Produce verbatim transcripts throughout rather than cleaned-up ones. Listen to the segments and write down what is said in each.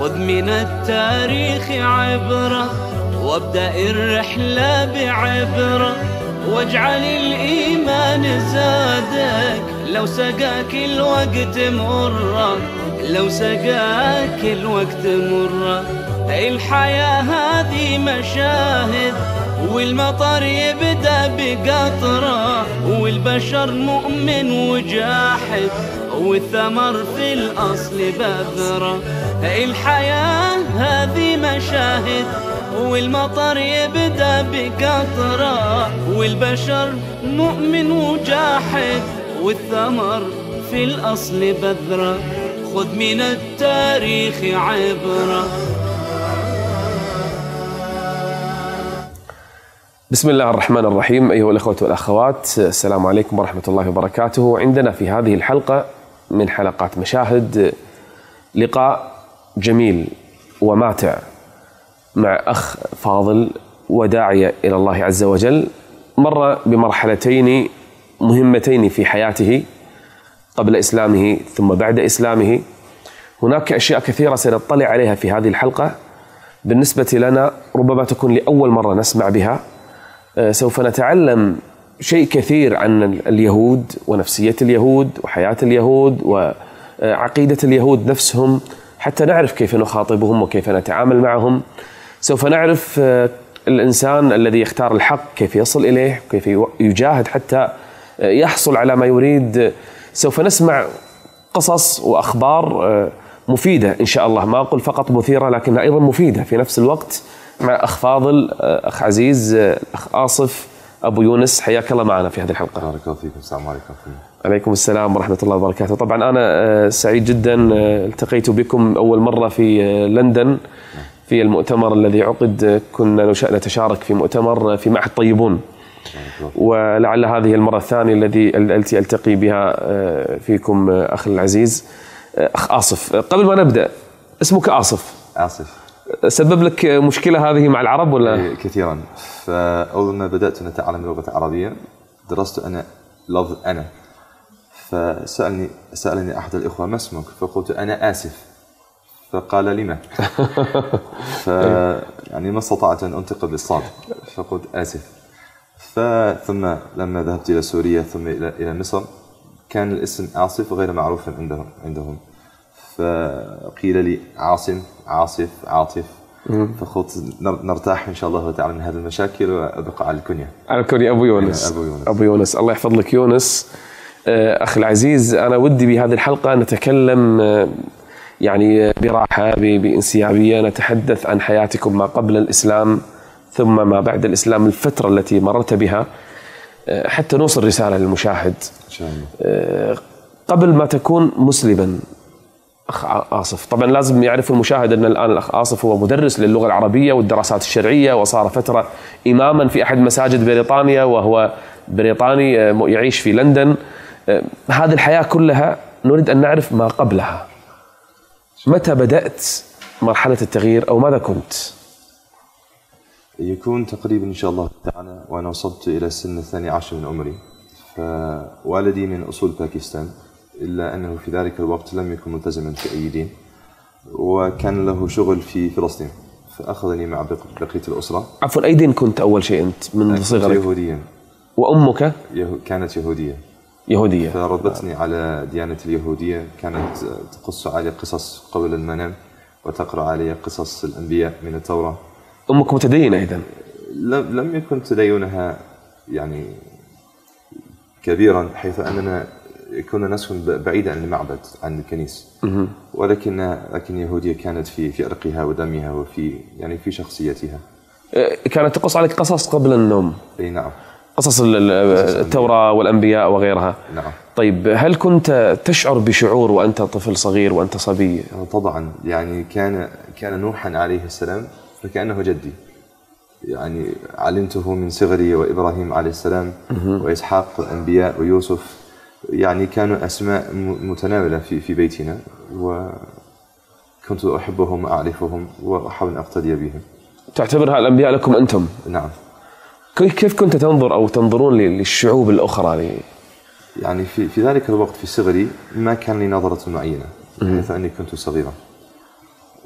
خذ من التاريخ عبرة وابدأ الرحلة بعبرة، واجعل الإيمان زادك لو سقاك الوقت مرة، لو سقاك الوقت مرة. الحياة هذه مشاهد والمطر يبدأ بقطرة، والبشر مؤمن وجاحد والثمر في الأصل بذرة. الحياة هذه مشاهد والمطر يبدأ بقطرة، والبشر مؤمن وجاحد والثمر في الأصل بذرة. خذ من التاريخ عبرة. بسم الله الرحمن الرحيم. أيها الأخوة والأخوات، السلام عليكم ورحمة الله وبركاته. عندنا في هذه الحلقة من حلقات مشاهد لقاء جميل وماتع مع أخ فاضل وداعية إلى الله عز وجل، مر بمرحلتين مهمتين في حياته قبل إسلامه ثم بعد إسلامه. هناك أشياء كثيرة سنطلع عليها في هذه الحلقة بالنسبة لنا ربما تكون لأول مرة نسمع بها. سوف نتعلم شيء كثير عن اليهود ونفسية اليهود وحياة اليهود وعقيدة اليهود نفسهم، حتى نعرف كيف نخاطبهم وكيف نتعامل معهم. سوف نعرف الإنسان الذي يختار الحق كيف يصل إليه، كيف يجاهد حتى يحصل على ما يريد. سوف نسمع قصص وأخبار مفيدة إن شاء الله، ما أقول فقط مثيرة لكنها أيضا مفيدة في نفس الوقت، مع أخ فاضل، أخ عزيز، أخ آصف أبو يونس. حياك الله معنا في هذه الحلقة. بارك الله فيكم. السلام عليكم. عليكم السلام ورحمة الله وبركاته. طبعا أنا سعيد جدا التقيت بكم أول مرة في لندن في المؤتمر الذي عقد. كنا نتشارك في مؤتمر في معهد طيبون، ولعل هذه المرة الثانية الذي التي ألتقي بها فيكم أخي العزيز أخ آصف. قبل ما نبدأ، اسمك آصف. آصف. سبب لك مشكلة هذه مع العرب ولا؟ كثيرا. فأول ما بدأت أن أتعلم اللغة العربية درست أنا لفظ أنا، فسألني سألني أحد الإخوة ما اسمك؟ فقلت أنا آسف، فقال لما؟ ف يعني ما استطعت أن أنطق بالصاد فقلت آسف. ثم لما ذهبت إلى سوريا ثم إلى إلى مصر كان الاسم آصف غير معروف عندهم عندهم فقيل لي عاصم، عاصف، عاطف. فقلت نرتاح إن شاء الله تعالى من هذه المشاكل وأبقى على الكنية. على الكنية أبو يونس. أبو يونس. أبو يونس، الله يحفظ لك يونس. أخي العزيز، أنا ودي بهذه الحلقة نتكلم يعني براحة بانسيابية، نتحدث عن حياتكم ما قبل الإسلام ثم ما بعد الإسلام، الفترة التي مررت بها، حتى نوصل رسالة للمشاهد. إن شاء الله. قبل ما تكون مسلما أخ آصف، طبعا لازم يعرف المشاهد أن الآن الأخ آصف هو مدرس للغة العربية والدراسات الشرعية، وصار فترة إماما في أحد مساجد بريطانيا، وهو بريطاني يعيش في لندن. هذه الحياة كلها نريد أن نعرف ما قبلها. متى بدأت مرحلة التغيير أو ماذا كنت؟ يكون تقريبا إن شاء الله تعالى وأنا وصلت إلى سن الثاني عشر من عمري. فوالدي من أصول باكستان، إلا أنه في ذلك الوقت لم يكن ملتزما في أي دين، وكان له شغل في فلسطين، فأخذني مع بقية الأسرة. عفوا، أي دين كنت أول شيء أنت من صغرك؟ يهوديا. وأمك؟ يهو... كانت يهودية. يهودية. فربتني على ديانة اليهودية، كانت تقص علي قصص قبل المنام وتقرأ علي قصص الأنبياء من التوراة. أمك متدينة إذن؟ لم لم يكن تدينها يعني كبيرا، حيث أننا كنا نسكن بعيدا عن المعبد عن الكنيسة، ولكن لكن يهودية كانت في في عرقها ودمها وفي يعني في شخصيتها. كانت تقص عليك قصص قبل النوم؟ اي نعم. قصص التوراة والأنبياء وغيرها. نعم. طيب، هل كنت تشعر بشعور وأنت طفل صغير وأنت صبي؟ طبعا، يعني كان كان نوحا عليه السلام فكأنه جدي، يعني علمته من صغري، وإبراهيم عليه السلام وإسحاق الأنبياء ويوسف، يعني كانوا أسماء متناولة في في بيتنا، وكنت أحبهم وأعرفهم وأحاول أن أقتدي بهم. تعتبرها الأنبياء لكم أنتم؟ نعم. كيف كنت تنظر أو تنظرون للشعوب الأخرى؟ يعني في في ذلك الوقت في صغري ما كان لي نظرة معينة، حيث أني كنت صغيرا،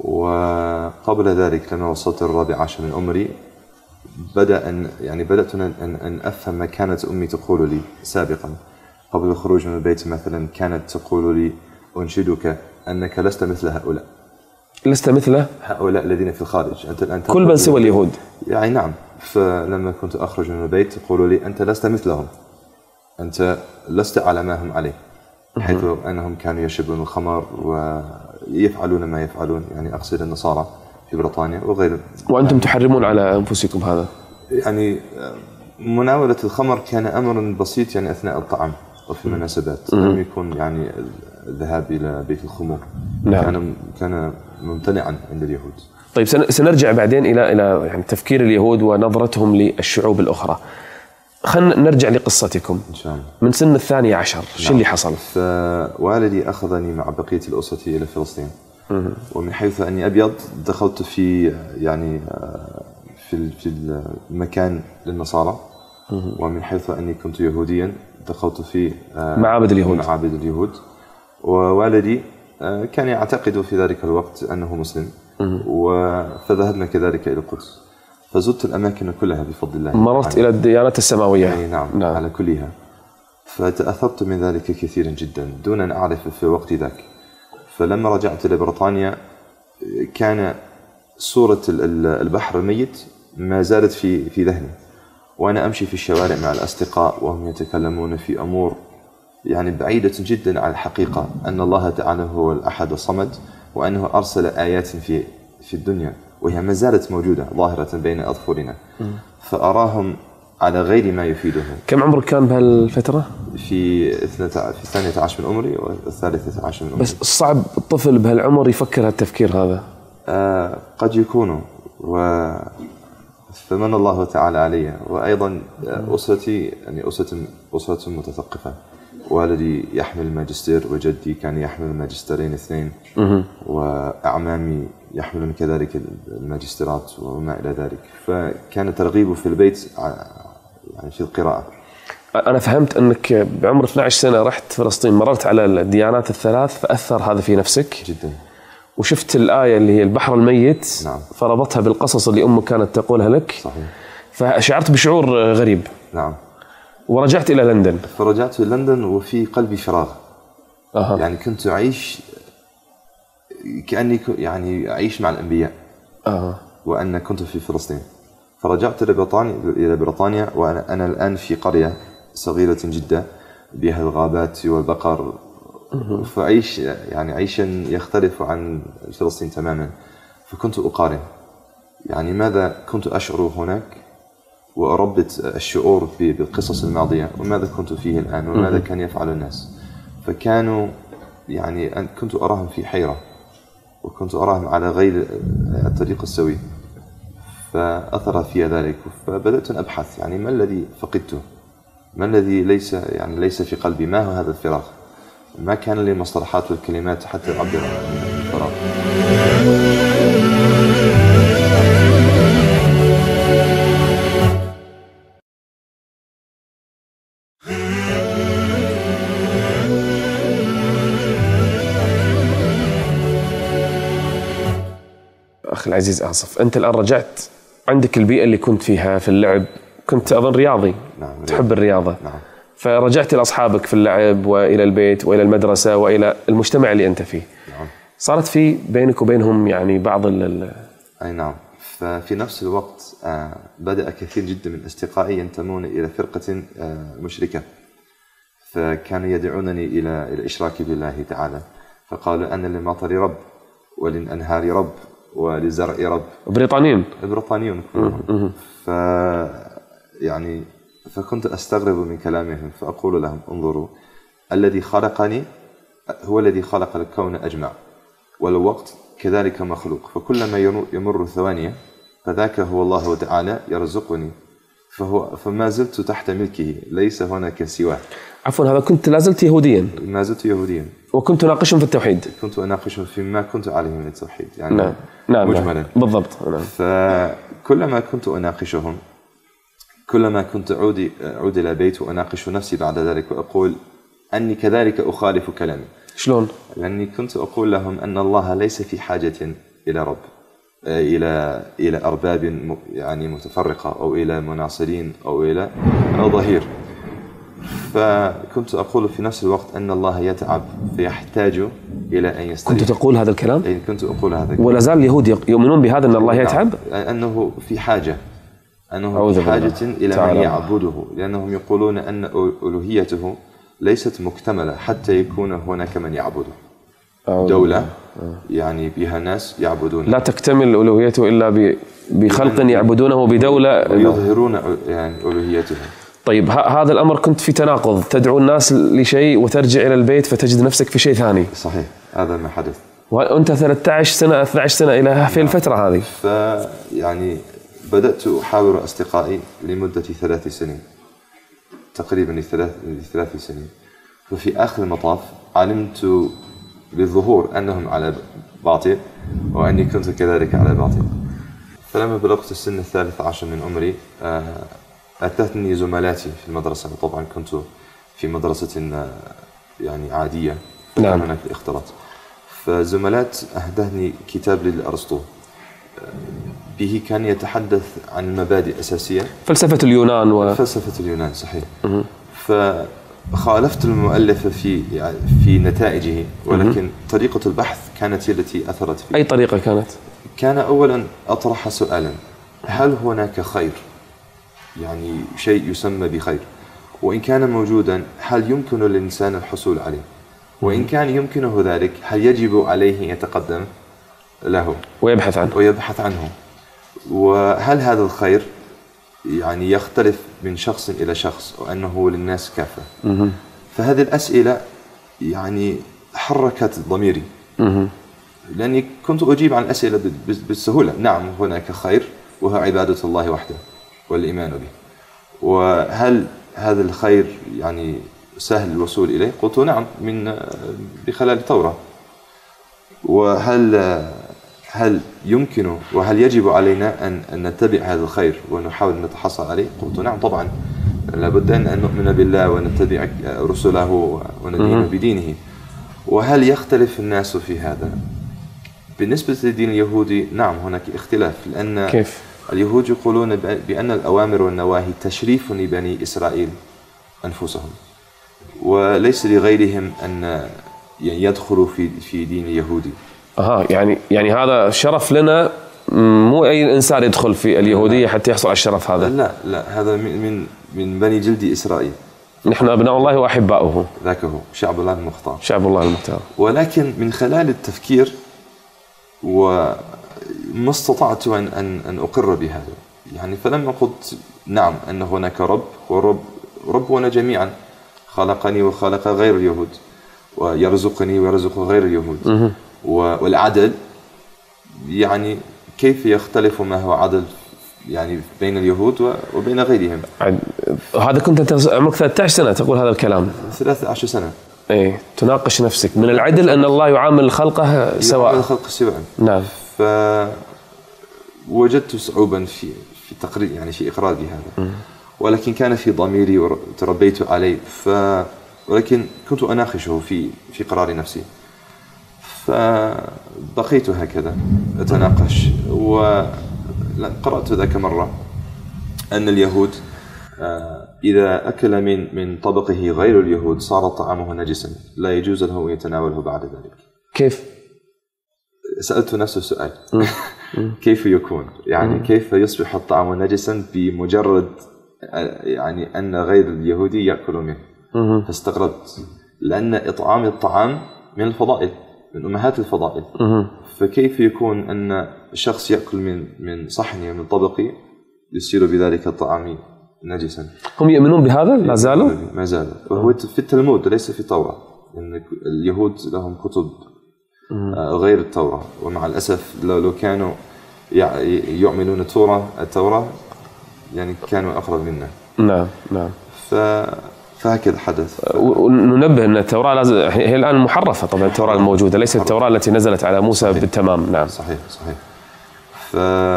وقبل ذلك لما وصلت الرابع عشر من عمري بدأ أن يعني بدأت أن, أن أفهم ما كانت أمي تقول لي سابقا. قبل الخروج من البيت مثلا كانت تقول لي: أنشدك أنك لست مثل هؤلاء. لست مثل هؤلاء الذين في الخارج، أنت الآن كل من سوى اليهود. يعني نعم. فلما كنت أخرج من البيت تقول لي: أنت لست مثلهم، أنت لست على ما هم عليه، حيث أنهم كانوا يشربون الخمر ويفعلون ما يفعلون، يعني أقصد النصارى في بريطانيا وغير. وأنتم تحرمون على أنفسكم هذا؟ يعني مناولة الخمر كان أمر بسيط يعني أثناء الطعام وفي المناسبات، لم يكن يعني الذهاب إلى بيت الخمور. نعم. كان كان ممتنعا عند اليهود. طيب سنرجع بعدين إلى إلى يعني تفكير اليهود ونظرتهم للشعوب الأخرى. خلينا نرجع لقصتكم. إن شاء الله. من سن الثانية عشر، نعم. شو اللي حصل؟ فوالدي أخذني مع بقية الأسرة إلى فلسطين. ومن حيث أني أبيض دخلت في يعني في في المكان للنصارى، ومن حيث أني كنت يهوديا دخلت في معابد اليهود. معابد اليهود. ووالدي كان يعتقد في ذلك الوقت أنه مسلم، فذهبنا كذلك إلى القدس، فزرت الأماكن كلها بفضل الله. مررت إلى الديانات السماوية. يعني نعم, نعم على كلها. فتأثرت من ذلك كثيرا جدا دون أن أعرف في وقت ذاك. فلما رجعت إلى بريطانيا كان صورة البحر الميت ما زالت في في ذهني، وأنا أمشي في الشوارع مع الأصدقاء وهم يتكلمون في أمور يعني بعيدة جدا عن الحقيقة، أن الله تعالى هو الأحد الصمد، وأنه أرسل آيات في في الدنيا وهي ما زالت موجودة ظاهرة بين أظفرنا، فأراهم على غير ما يفيدهم. كم عمرك كان بهالفترة؟ في في الثانية عشر من عمري والثالثة عشر من عمري. بس صعب الطفل بهالعمر يفكر هالتفكير هذا؟ آه قد يكون، و فمن الله تعالى علي. وأيضا أسرتي يعني أسرة أسرة متثقفة، والدي يحمل الماجستير وجدي كان يحمل الماجستيرين اثنين، وأعمامي يحملون كذلك الماجستيرات وما إلى ذلك، فكان ترغيبه في البيت يعني في القراءة. أنا فهمت أنك بعمر اثنتي عشرة سنة رحت فلسطين، مررت على الديانات الثلاث، فأثر هذا في نفسك جدا، وشفت الآية اللي هي البحر الميت. نعم. فربطها بالقصص اللي أمك كانت تقولها لك. صحيح. فشعرت بشعور غريب. نعم. ورجعت إلى لندن. فرجعت إلى لندن وفي قلبي فراغ. أه. يعني كنت أعيش كأني يعني أعيش مع الأنبياء. أه. وأنا كنت في فلسطين. فرجعت إلى بريطانيا إلى بريطانيا وأنا أنا الآن في قرية صغيرة جدا بها الغابات والبقر، فأعيش يعني عيشا يختلف عن فلسطين تماما. فكنت أقارن يعني ماذا كنت أشعر هناك وأربط الشعور بالقصص الماضية وماذا كنت فيه الآن وماذا كان يفعل الناس. فكانوا يعني كنت أراهم في حيرة وكنت أراهم على غير الطريق السوي، فأثر في ذلك. فبدأت أن أبحث يعني ما الذي فقدته، ما الذي ليس يعني ليس في قلبي، ما هو هذا الفراغ، ما كان لي مصطلحات والكلمات حتى أعبر عن الفراغ. أخي العزيز آصف، أنت الآن رجعت عندك البيئة اللي كنت فيها في اللعب، كنت أظن رياضي. نعم. تحب الرياضة. نعم. فرجعت إلى أصحابك في اللعب وإلى البيت وإلى المدرسة وإلى المجتمع اللي أنت فيه. نعم. صارت في بينك وبينهم يعني بعض ال أي نعم. ففي نفس الوقت بدأ كثير جدا من أصدقائي ينتمون إلى فرقة مشركة، فكانوا يدعونني إلى الإشراك بالله تعالى، فقالوا أنا للمطر رب وللأنهار رب وللزرع رب. بريطانيين البريطانيون كلهم. ف يعني فكنت أستغرب من كلامهم، فأقول لهم انظروا، الذي خلقني هو الذي خلق الكون أجمع، والوقت كذلك مخلوق، فكلما يمر ثوانية فذاك هو الله تعالى يرزقني، فهو فما زلت تحت ملكه، ليس هناك سواه. عفوا، هذا كنت لازلت يهوديا؟ ما زلت يهوديا. وكنت ناقشهم في التوحيد؟ كنت أناقشهم فيما كنت عليه من التوحيد يعني. نعم. نعم. مجملا. نعم. بالضبط. نعم. فكلما كنت أناقشهم كلما كنت أعود أعود إلى بيت وأناقش نفسي بعد ذلك وأقول أني كذلك أخالف كلامي. شلون؟ لأني كنت أقول لهم أن الله ليس في حاجة إلى رب، إلى إلى أرباب يعني متفرقة، أو إلى مناصرين، أو إلى ظهير. فكنت أقول في نفس الوقت أن الله يتعب فيحتاج إلى أن يستريح. كنت تقول هذا الكلام؟ أي كنت أقول هذا الكلام. ولا زال اليهود يؤمنون بهذا أن الله يتعب؟ أنه في حاجة، أنه في حاجة إلى من يعبده، لأنهم يقولون أن ألوهيته ليست مكتملة حتى يكون هناك من يعبده. دولة يعني بها ناس يعبدون، لا تكتمل ألوهيته إلا بخلق يعبدونه بدولة ويظهرون يعني ألوهيته. طيب هذا الأمر كنت في تناقض، تدعو الناس لشيء وترجع إلى البيت فتجد نفسك في شيء ثاني. صحيح، هذا ما حدث. وأنت ثلاثة عشر سنة اثنتي عشرة سنة إلى في الفترة هذه. فيعني بدأت أحاور أصدقائي لمدة ثلاث سنين تقريبا، لثلاث لثلاث سنين. وفي آخر المطاف علمت بالظهور أنهم على باطل، وأني كنت كذلك على باطل. فلما بلغت السن الثالث عشر من عمري أتتني زملاتي في المدرسة، طبعا كنت في مدرسة يعني عادية، نعم. هناك الاختلاط. فزملات أهدهني كتاب لأرسطو، به كان يتحدث عن المبادئ الأساسية، فلسفة اليونان و... فلسفة اليونان صحيح. فخالفت المؤلف في يعني في نتائجه، ولكن طريقة البحث كانت هي التي أثرت فيه. أي طريقة كانت؟ كان أولا أطرح سؤالا: هل هناك خير؟ يعني شيء يسمى بخير، وإن كان موجودا هل يمكن للإنسان الحصول عليه؟ وإن كان يمكنه ذلك هل يجب عليه أن يتقدم له ويبحث عنه ويبحث عنه؟ وهل هذا الخير يعني يختلف من شخص إلى شخص، وأنه للناس كافة؟ فهذه الأسئلة يعني حركت ضميري، لأني كنت أجيب عن الأسئلة بالسهولة. نعم هناك خير، وهو عبادة الله وحده والإيمان به. وهل هذا الخير يعني سهل الوصول إليه؟ قلت نعم، من بخلال التوراة. وهل هل يمكن وهل يجب علينا أن أن نتبع هذا الخير ونحاول أن نتحصل عليه؟ قلت نعم طبعا، لابد أن نؤمن بالله ونتبع رسله وندين بدينه. وهل يختلف الناس في هذا؟ بالنسبة للدين اليهودي نعم هناك اختلاف، لأن كيف؟ اليهود يقولون بأن الأوامر والنواهي تشريف لبني إسرائيل أنفسهم، وليس لغيرهم أن يدخلوا في في دين اليهودي. أها، يعني يعني هذا شرف لنا، مو أي إنسان يدخل في اليهودية حتى يحصل على الشرف هذا. لا لا، هذا من من من بني جلد إسرائيل. نحن أبناء الله وأحباؤه. ذاك هو شعب الله المختار. شعب الله المختار. ولكن من خلال التفكير وما استطعت أن أن أن أقر بهذا. يعني فلما قلت نعم أن هناك رب، ورب ربنا جميعا خلقني وخلق غير اليهود، ويرزقني ويرزق غير اليهود. والعدل يعني كيف يختلف ما هو عدل يعني بين اليهود وبين غيرهم؟ هذا كنت أنت عمرك ثلاثة عشر سنة تقول هذا الكلام؟ ثلاثة عشر سنة. إيه، تناقش نفسك من العدل أن الله يعامل خلقه سواء. يعامل الخلق سواء. نعم. فوجدت صعوبا في في تقرير يعني في إقرار بهذا، ولكن كان في ضميري وتربيت عليه. ف ولكن كنت أناقشه في في قرار نفسي. فبقيت هكذا أتناقش، وقرأت ذاك مرة أن اليهود إذا أكل من من طبقه غير اليهود صار طعامه نجسا، لا يجوز له أن يتناوله بعد ذلك. كيف؟ سألت نفس السؤال. كيف يكون؟ يعني كيف يصبح الطعام نجسا بمجرد يعني أن غير اليهودي يأكل منه؟ فاستغربت، لأن إطعام الطعام من الفضائل، من أمهات الفضائل. فكيف يكون أن الشخص يأكل من من صحني من طبقي يصير بذلك الطعام نجسا؟ هم يؤمنون بهذا؟ لا زالوا؟ ما زالوا. وهو في التلمود ليس في التوراة، لأن اليهود لهم كتب غير التوراة، ومع الأسف لو كانوا يؤمنون التوراة التوراة يعني كانوا أقرب منا. نعم نعم. ف فهكذا حدث. وننبه أن التوراة لازم هي الآن محرفة طبعا، التوراة الموجودة ليست التوراة التي نزلت على موسى صحيح. بالتمام. نعم صحيح صحيح. ف...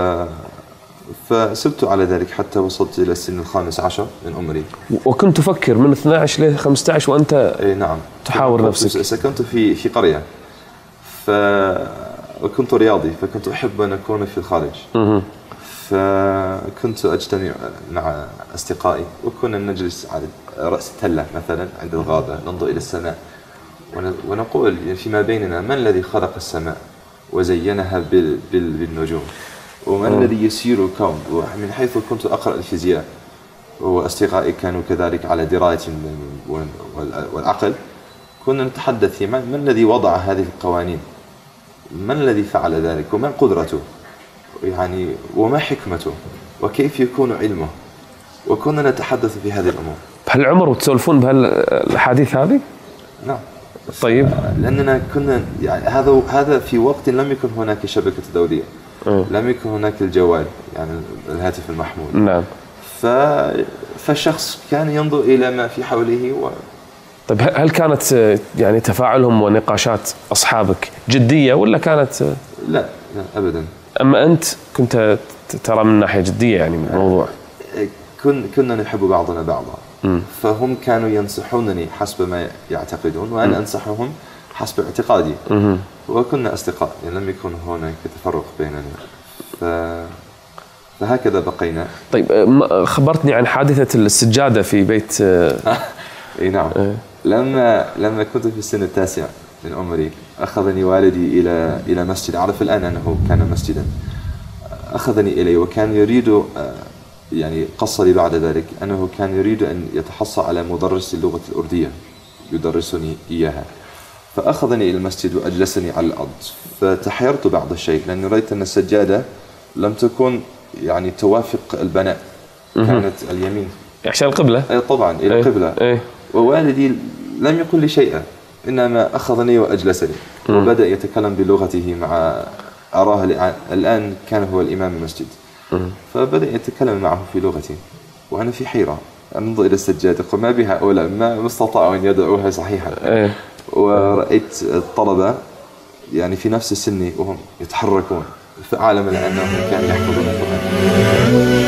فسبت على ذلك حتى وصلت إلى السن الخامس عشر من عمري. وكنت تفكر من اثني عشر ل خمسة عشر وأنت إيه نعم تحاور نفسك. سكنت في في قرية، ف وكنت رياضي، فكنت أحب أن أكون في الخارج. فكنت أجتمع مع أصدقائي وكنا نجلس على رأس التلة مثلا عند الغابة، ننظر إلى السماء ونقول فيما بيننا: من الذي خلق السماء وزينها بالنجوم؟ ومن الذي يسير الكون؟ ومن حيث كنت أقرأ الفيزياء وأصدقائي كانوا كذلك على دراية والعقل، كنا نتحدث: من, من الذي وضع هذه القوانين؟ من الذي فعل ذلك؟ ومن قدرته؟ يعني وما حكمته؟ وكيف يكون علمه؟ وكنا نتحدث في هذه الأمور. بهالعمر وتسولفون بهالأحاديث هذه؟ نعم. طيب. لأننا كنا يعني هذا هذا في وقت لم يكن هناك شبكة دولية، م. لم يكن هناك الجوال يعني الهاتف المحمول. نعم. ف فالشخص كان ينظر إلى ما في حوله و... طيب هل كانت يعني تفاعلهم ونقاشات أصحابك جدية ولا كانت؟ لا لا أبدا. أما أنت كنت ترى من ناحية جدية يعني من الموضوع؟ كن كنا نحب بعضنا بعضا، م. فهم كانوا ينصحونني حسب ما يعتقدون وأنا م. أنصحهم حسب اعتقادي، م. وكنا أصدقاء يعني لم يكن هناك تفرق بيننا، ف... فهكذا بقينا. طيب خبرتني عن حادثة السجادة في بيت. اي نعم. أه. لما لما كنت في السن التاسع من عمري أخذني والدي إلى إلى مسجد، أعرف الآن أنه كان مسجدا. أخذني إليه وكان يريد يعني قصة لي بعد ذلك أنه كان يريد أن يتحصل على مدرس اللغة الأردية يدرسني إياها، فأخذني إلى المسجد وأجلسني على الأرض، فتحيرت بعض الشيء لأني رأيت أن السجادة لم تكن يعني توافق البناء، كانت اليمين عشان القبلة. أي طبعا إلى القبلة. أيه. ووالدي لم يقل لي شيئا، إنما أخذني وأجلسني م. وبدأ يتكلم بلغته مع أراه الآن كان هو الإمام المسجد، م. فبدأ يتكلم معه في لغتي وأنا في حيرة أنظر إلى السجادة ما بها أولى ما استطاعوا أن يدعوها صحيحا. أيه. ورأيت الطلبة يعني في نفس سني وهم يتحركون في عالم لأنهم كانوا يحفظون القرآن.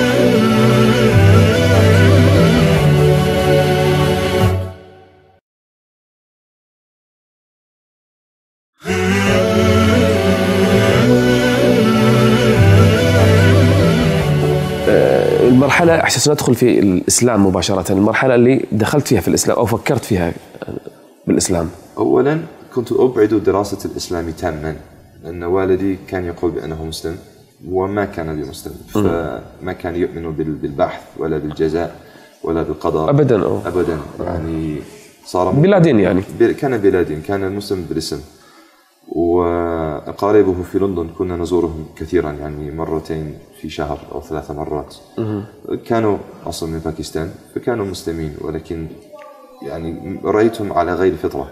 المرحلة أحسن ندخل في الإسلام مباشرة، المرحلة اللي دخلت فيها في الإسلام أو فكرت فيها بالإسلام. أولا كنت أبعد دراسة الإسلام تاما، لأن والدي كان يقول بأنه مسلم وما كان بمسلم، فما كان يؤمن بالبحث ولا بالجزاء ولا بالقضاء أبدا. أو. أبدا يعني صار بلا دين يعني. كان بلا دين، كان المسلم بالاسم. وأقاربه في لندن كنا نزورهم كثيرا يعني مرتين في شهر أو ثلاث مرات. كانوا أصلا من باكستان فكانوا مسلمين، ولكن يعني رأيتهم على غير فطرة.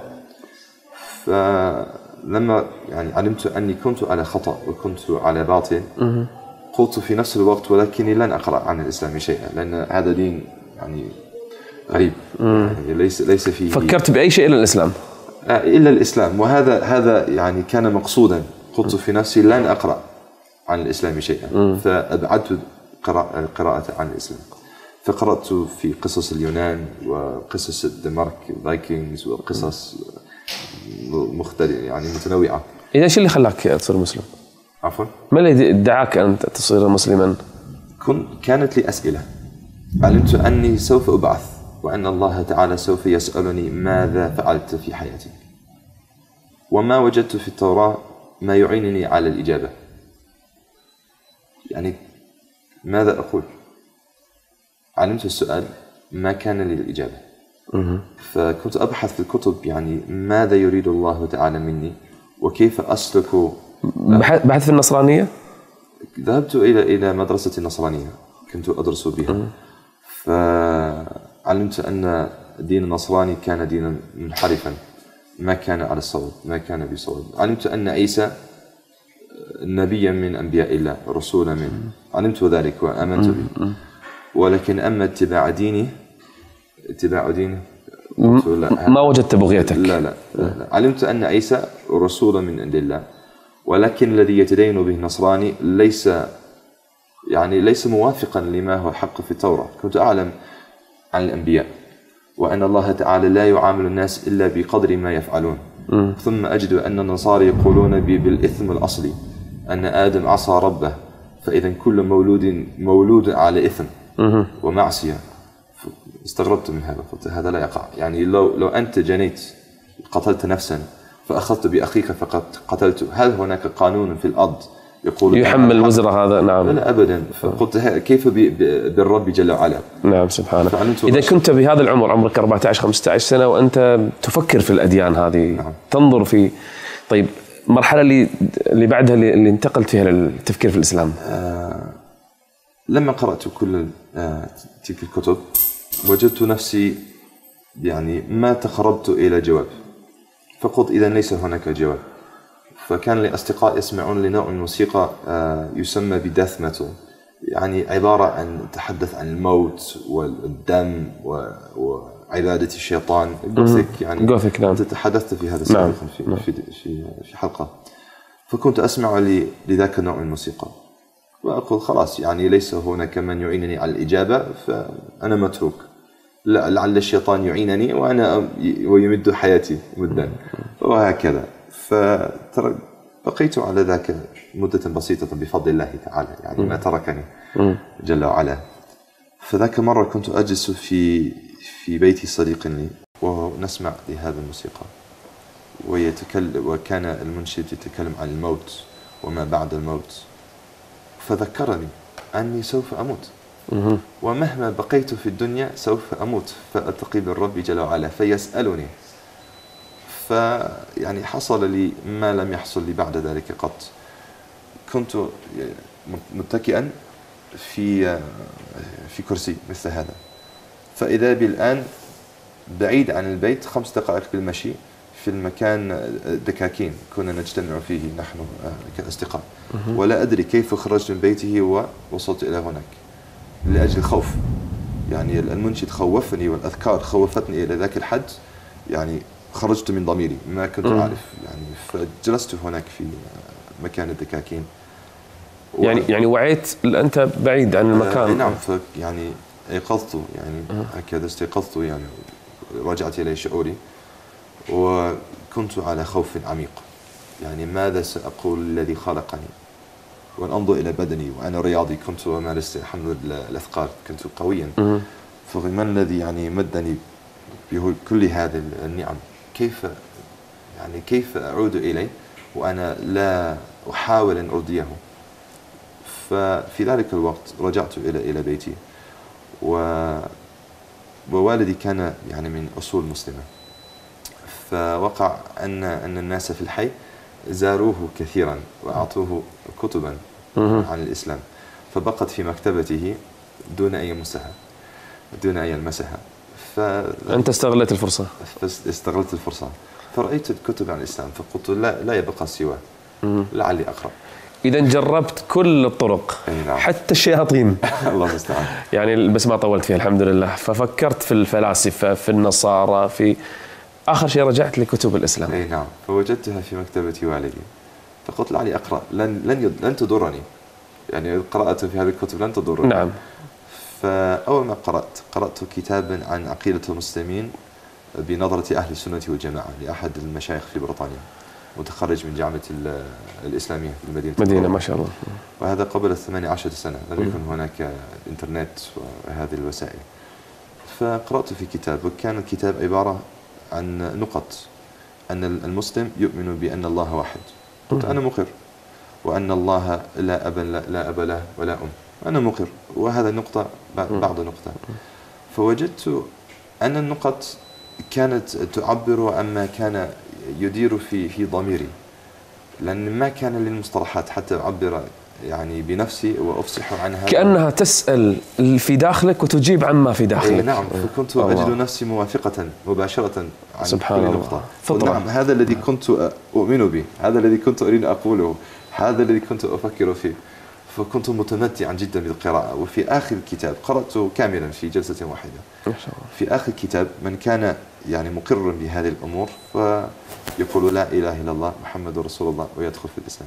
فلما يعني علمت أني كنت على خطأ وكنت على باطل قلت في نفس الوقت ولكني لن أقرأ عن الإسلام شيئا، لأن هذا دين يعني غريب يعني ليس ليس فيه. فكرت بأي شيء إلا الإسلام؟ إلا الإسلام، وهذا هذا يعني كان مقصودا. قلت في نفسي لن أقرأ عن الإسلام شيئا، فأبعدت القراءة عن الإسلام. فقرأت في قصص اليونان وقصص الدنمارك فايكنجز وقصص مختلفة يعني متنوعة. إذا إيش اللي خلاك تصير مسلم؟ عفوا؟ ما الذي دعاك أن تصير مسلما؟ كانت لي أسئلة. علمت أني سوف أبعث وأن الله تعالى سوف يسألني ماذا فعلت في حياتي، وما وجدت في التوراة ما يعينني على الإجابة. يعني ماذا أقول؟ علمت السؤال ما كان لي الإجابة. فكنت أبحث في الكتب يعني ماذا يريد الله تعالى مني وكيف أسلك. بحث في النصرانية؟ ذهبت إلى إلى مدرسة النصرانية كنت أدرس بها. فعلمت أن الدين النصراني كان دينا منحرفا، ما كان على الصواب، ما كان بصواب. علمت أن عيسى نبيا من أنبياء الله، رسولا منه، علمت ذلك وآمنت به. ولكن أما اتباع ديني اتباع ديني ما وجدت بغيتك. لا لا, لا, لا. علمت أن عيسى رسول من عند الله، ولكن الذي يتدين به النصراني ليس يعني ليس موافقا لما هو حق في التوراة. كنت أعلم عن الأنبياء وأن الله تعالى لا يعامل الناس إلا بقدر ما يفعلون، ثم أجد أن النصارى يقولون بالإثم الأصلي أن آدم عصى ربه، فإذا كل مولود مولود على إثم ومعصية. استغربت من هذا، قلت هذا لا يقع. يعني لو لو أنت جنيت قتلت نفسا فأخذت بأخيك فقد قتلته، هل هناك قانون في الأرض يقول يحمل وزر هذا؟ نعم، لا أبدا. فقلت كيف بالرب جل وعلا؟ نعم سبحانه. إذا كنت بهذا العمر، عمرك أربعة عشر خمسة عشر سنة، وأنت تفكر في الأديان هذه، نعم. تنظر في طيب المرحلة اللي اللي بعدها اللي انتقلت فيها للتفكير في الإسلام. آه لما قرأت كل آه تلك الكتب وجدت نفسي يعني ما تقربت إلى جواب، فقلت إذا ليس هناك جواب. فكان لي أصدقاء يسمعون لنوع الموسيقى آه يسمى بداث ميتال، يعني عبارة عن تحدث عن الموت والدم وعبادة الشيطان. جوثيك يعني جوثيك، نعم. تحدثت في هذا سابقا في, نعم. في, في, في حلقة. فكنت أسمع لذاك النوع من الموسيقى وأقول خلاص، يعني ليس هناك من يعينني على الإجابة، فأنا متروك. لعل الشيطان يعينني وأنا ويمد حياتي مدا، وهكذا. فبقيت على ذاك مدة بسيطة بفضل الله تعالى، يعني ما تركني جل وعلا. فذاك مرة كنت أجلس في في بيت صديق لي ونسمع لهذا الموسيقى، ويتكلم وكان المنشد يتكلم عن الموت وما بعد الموت، فذكرني أني سوف أموت، ومهما بقيت في الدنيا سوف أموت فألتقي بالرب جل وعلا فيسألني. فيعني حصل لي ما لم يحصل لي بعد ذلك قط. كنت متكئا في في كرسي مثل هذا، فإذا بي الآن بعيد عن البيت خمس دقائق بالمشي في المكان دكاكين كنا نجتمع فيه نحن كأصدقاء، ولا أدري كيف خرجت من بيته ووصلت إلى هناك لأجل الخوف. يعني المنشد خوفني والأذكار خوفتني إلى ذاك الحد، يعني خرجت من ضميري ما كنت أعرف. يعني فجلست هناك في مكان الدكاكين. و... يعني يعني وعيت أنت بعيد عن المكان. آه نعم. يعني أيقظت، يعني هكذا استيقظت، يعني رجعت إلى شعوري وكنت على خوف عميق. يعني ماذا سأقول الذي خلقني؟ وأن أنظر إلى بدني وأنا رياضي، كنت أمارس الحمد لله الأثقال، كنت قويا. فما الذي يعني مدني بكل هذه النعم؟ كيف يعني كيف أعود إليه وأنا لا أحاول أن أرضيه؟ ففي ذلك الوقت رجعت إلى إلى بيتي، و ووالدي كان يعني من أصول مسلمة، فوقع أن أن الناس في الحي زاروه كثيرا وأعطوه كتبا عن الإسلام، فبقت في مكتبته دون أن يمسها دون أن يلمسها. فأنت استغلت الفرصة. استغلت الفرصة فرأيت الكتب عن الإسلام، فقلت لا لا يبقى سواه، لعلي أقرأ. إذا جربت كل الطرق. نعم. حتى الشياطين. الله المستعان. يعني بس ما طولت فيها الحمد لله. ففكرت في الفلاسفة، في النصارى، في آخر شيء رجعت لكتب الإسلام. أي نعم. فوجدتها في مكتبة والدي، فقلت لعلي أقرأ، لن لن لن تضرني، يعني القراءة في هذه الكتب لن تضرني. نعم. فأول ما قرأت قرأت كتابا عن عقيدة المسلمين بنظرة أهل السنة والجماعة لأحد المشايخ في بريطانيا، متخرج من جامعة الإسلامية في المدينة مدينة ما شاء الله. وهذا قبل الثمانية عشر سنة، لم يكن هناك إنترنت وهذه الوسائل. فقرأت في كتاب، وكان الكتاب عبارة عن نقط أن المسلم يؤمن بأن الله واحد. قلت أنا مقر، وأن الله لا أب لا, لا أب له ولا أم، أنا مقر، وهذا نقطة بعد نقطة. فوجدت أن النقط كانت تعبر عما كان يدير في في ضميري، لأن ما كان للمصطلحات حتى أعبر يعني بنفسي وأفصح عنها، كأنها تسأل في داخلك وتجيب عما في داخلك. إيه نعم. فكنت أجد نفسي موافقة مباشرة عن سبحان كل الله. نقطة. فطرة. نعم، هذا الذي كنت أؤمن به، هذا الذي كنت أريد أقوله، هذا الذي كنت أفكر فيه. فكنت متمتعا جدا بالقراءة. وفي آخر الكتاب قرأته كاملا في جلسة واحدة. ما شاء الله. في آخر الكتاب من كان يعني مقرا بهذه الأمور فيقول لا إله إلا الله محمد رسول الله ويدخل في الإسلام.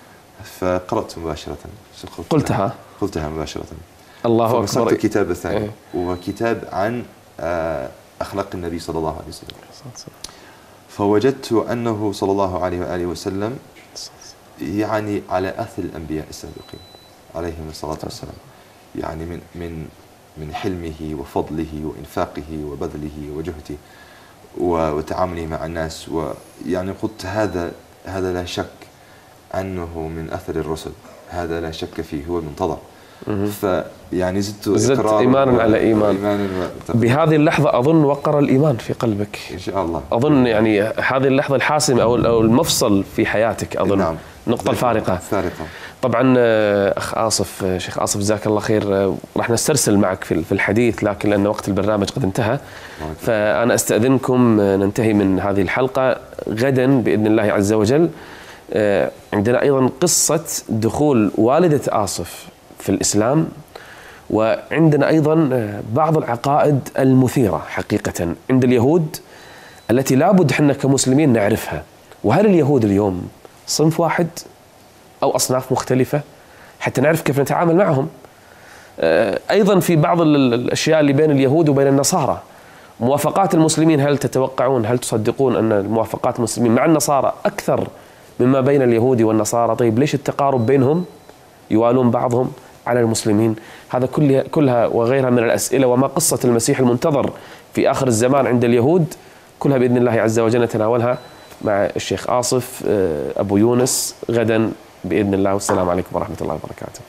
فقرأت مباشرة. قلتها؟ قلتها مباشرة. الله أكبر. الكتاب الثاني إيه؟ وكتاب عن أخلاق النبي صلى الله عليه وسلم. فوجدت أنه صلى الله عليه وآله وسلم يعني على أثر الأنبياء السابقين عليهم الصلاة والسلام، يعني من من من حلمه وفضله وإنفاقه وبذله وجهده وتعامله مع الناس. ويعني قلت هذا هذا لا شك أنه من أثر الرسل، هذا لا شك فيه، هو المنتظر. فيعني زدت زدت إيمانا على إيمان. إيمانا بهذه اللحظة أظن وقر الإيمان في قلبك إن شاء الله. أظن يعني هذه اللحظة الحاسمة أو أو المفصل في حياتك أظن. نعم. النقطة الفارقة. فارقة. طبعا أخ آصف، شيخ آصف جزاك الله خير، راح نسترسل معك في في الحديث، لكن لأن وقت البرنامج قد انتهى فأنا أستأذنكم ننتهي من هذه الحلقة. غدا بإذن الله عز وجل عندنا أيضا قصة دخول والدة آصف في الإسلام، وعندنا أيضا بعض العقائد المثيرة حقيقة عند اليهود التي لابد حنا كمسلمين نعرفها. وهل اليهود اليوم صنف واحد أو أصناف مختلفة حتى نعرف كيف نتعامل معهم؟ أيضا في بعض الأشياء اللي بين اليهود وبين النصارى، موافقات المسلمين، هل تتوقعون هل تصدقون أن موافقات المسلمين مع النصارى أكثر مما بين اليهود والنصارى؟ طيب ليش التقارب بينهم؟ يوالون بعضهم على المسلمين. هذا كلها كلها وغيرها من الأسئلة، وما قصة المسيح المنتظر في آخر الزمان عند اليهود، كلها بإذن الله عز وجل نتناولها مع الشيخ آصف أبو يونس غدا بإذن الله. والسلام عليكم ورحمة الله وبركاته.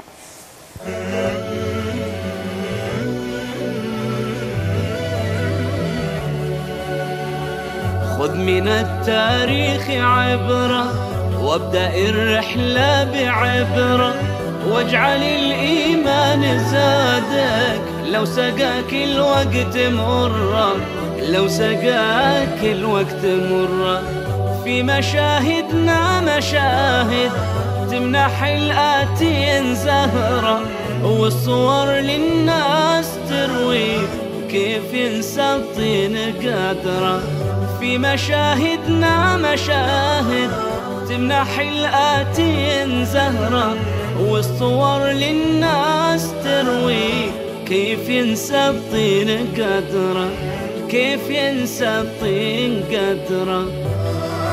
خذ من التاريخ عبرة وابدأ الرحلة بعبرة، واجعل الإيمان زادك لو سقاك الوقت مرة، لو سقاك الوقت مرة. في مشاهدنا مشاهد تمنح الآتين زهرة، والصور للناس تروي كيف ينسى الطين قادرة. في مشاهدنا مشاهد تمنح الآتين زهرة، والصور للناس تروي كيف ينسى الطين قدره، كيف ينسى الطين قدره.